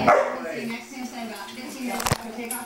Next thing I'm saying about 15 minutes after takeoff.